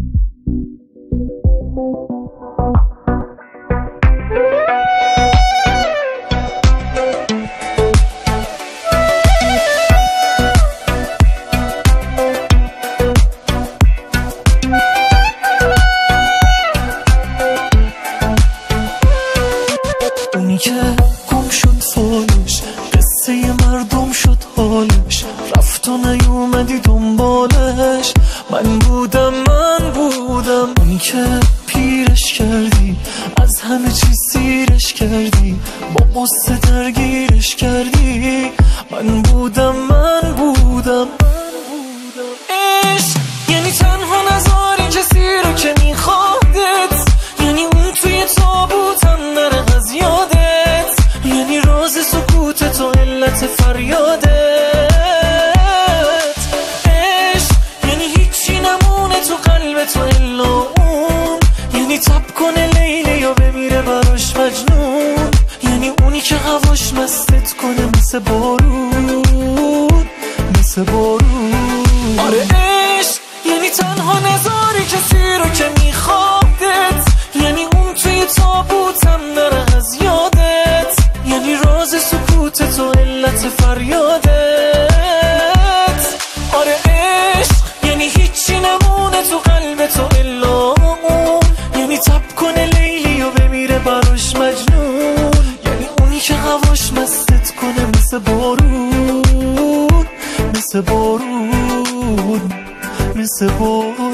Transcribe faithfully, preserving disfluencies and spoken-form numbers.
اونی که گم شد فالش، قصه مردم شد حالش، رفت و نیومدی دنبالش. من بودم من بودم اونی که پیرش کردی، از همه چیز سیرش کردی، با قصه درگیرش کردی. من بودم من بودم عشق یعنی تنها نذاری کسی رو که میخوادت، یعنی اون توی تابوتم نره از یادت، یعنی راز سکوتت و علت فریادت. عشق یعنی هیچی نمونه تو قلبت و الا اون، یعنی تب کنه لیلی یا بمیره براش مجنون، یعنی اونی که هواش مستت کنه مثل بارون مثل بارون. آره عشق یعنی تنها نذاری کسی رو که میخوادت، یعنی اون توی تابوتم نره از یادت، یعنی راز سکوتت و علت فریادت. آره عشق یعنی هیچی نمونه تو قلبت و الا اون، یعنی تب کنه لیلی و بمیره براش مجنون، یعنی اونی که هواش مستت کنه مثل بارون مثل بارون مثل بارون.